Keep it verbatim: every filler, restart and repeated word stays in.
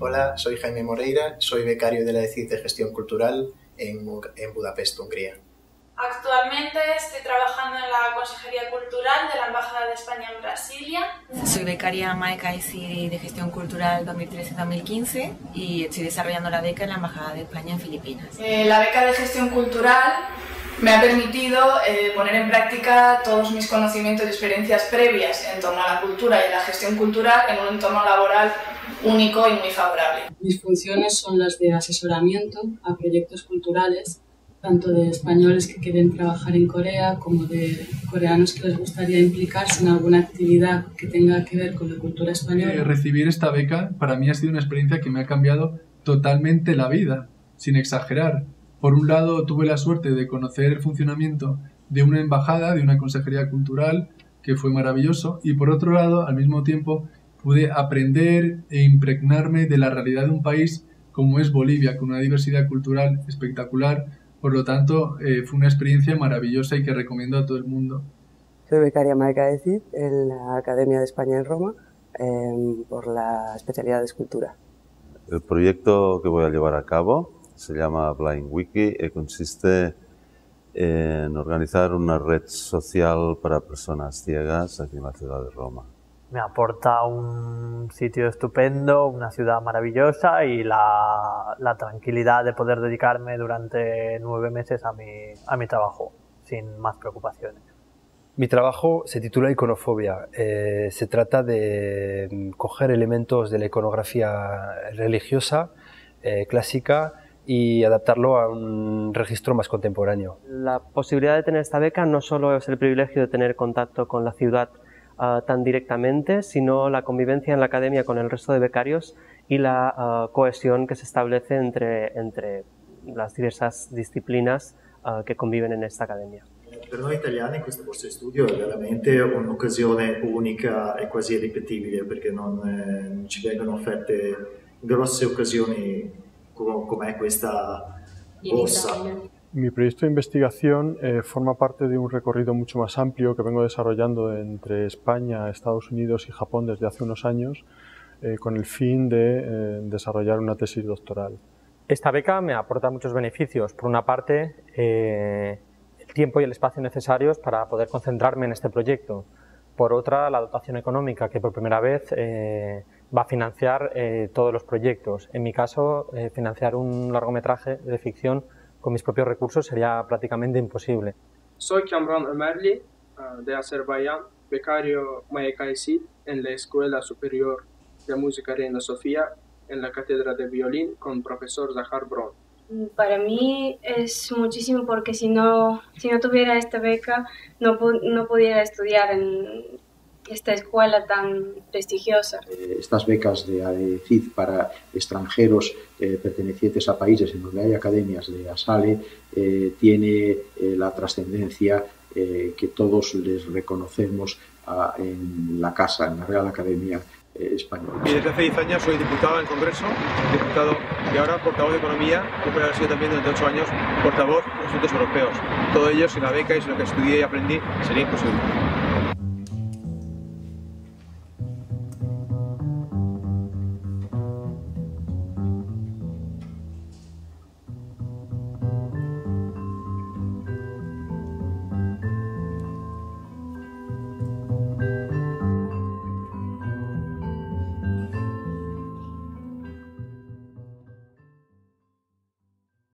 Hola, soy Jaime Moreira, soy becario de la E C I de Gestión Cultural en, en Budapest, Hungría. Actualmente estoy trabajando en la Consejería Cultural de la Embajada de España en Brasilia. Soy becaria MAECA E C I de Gestión Cultural dos mil trece dos mil quince y estoy desarrollando la beca en la Embajada de España en Filipinas. Eh, la beca de Gestión Cultural me ha permitido eh, poner en práctica todos mis conocimientos y experiencias previas en torno a la cultura y la gestión cultural en un entorno laboral único y muy favorable. Mis funciones son las de asesoramiento a proyectos culturales, tanto de españoles que quieren trabajar en Corea como de coreanos que les gustaría implicarse en alguna actividad que tenga que ver con la cultura española. Eh, recibir esta beca para mí ha sido una experiencia que me ha cambiado totalmente la vida, sin exagerar. Por un lado, tuve la suerte de conocer el funcionamiento de una embajada, de una consejería cultural, que fue maravilloso, y por otro lado, al mismo tiempo, pude aprender e impregnarme de la realidad de un país como es Bolivia, con una diversidad cultural espectacular. Por lo tanto, eh, fue una experiencia maravillosa y que recomiendo a todo el mundo. Soy becaria MAECA E C I en la Academia de España en Roma eh, por la especialidad de escultura. El proyecto que voy a llevar a cabo se llama Blind Wiki y consiste en organizar una red social para personas ciegas aquí en la ciudad de Roma. Me aporta un sitio estupendo, una ciudad maravillosa y la, la tranquilidad de poder dedicarme durante nueve meses a mi, a mi trabajo, sin más preocupaciones. Mi trabajo se titula Iconofobia. Eh, se trata de coger elementos de la iconografía religiosa, eh, clásica, y adaptarlo a un registro más contemporáneo. La posibilidad de tener esta beca no solo es el privilegio de tener contacto con la ciudad uh, tan directamente, sino la convivencia en la academia con el resto de becarios y la uh, cohesión que se establece entre, entre las diversas disciplinas uh, che convivono in questa accademia. Per noi italiani questo borsa di studio è veramente un'occasione unica e quasi irripetibile, perché non, eh, non ci vengono offerte grosse occasioni como es esta bolsa. Mi proyecto de investigación eh, forma parte de un recorrido mucho más amplio que vengo desarrollando entre España, Estados Unidos y Japón desde hace unos años, eh, con el fin de eh, desarrollar una tesis doctoral. Esta beca me aporta muchos beneficios. Por una parte, eh, el tiempo y el espacio necesarios para poder concentrarme en este proyecto. Por otra, la dotación económica que por primera vez eh, va a financiar eh, todos los proyectos. En mi caso, eh, financiar un largometraje de ficción con mis propios recursos sería prácticamente imposible. Soy Kamran Ömerli, uh, de Azerbaiyán, becario MAECA E C I en la Escuela Superior de Música Reina Sofía, en la cátedra de violín con profesor Zahar Bron. Para mí es muchísimo porque si no, si no tuviera esta beca no, no pudiera estudiar en esta escuela tan prestigiosa. Estas becas de A C I D para extranjeros eh, pertenecientes a países en donde hay academias de ASALE eh, tiene eh, la trascendencia eh, que todos les reconocemos a, en la casa, en la Real Academia eh, Española. Y desde hace diez años soy diputado en el Congreso, diputado y ahora portavoz de Economía, y por haber sido también durante ocho años portavoz de asuntos europeos. Todo ello sin la beca y sin lo que estudié y aprendí sería imposible.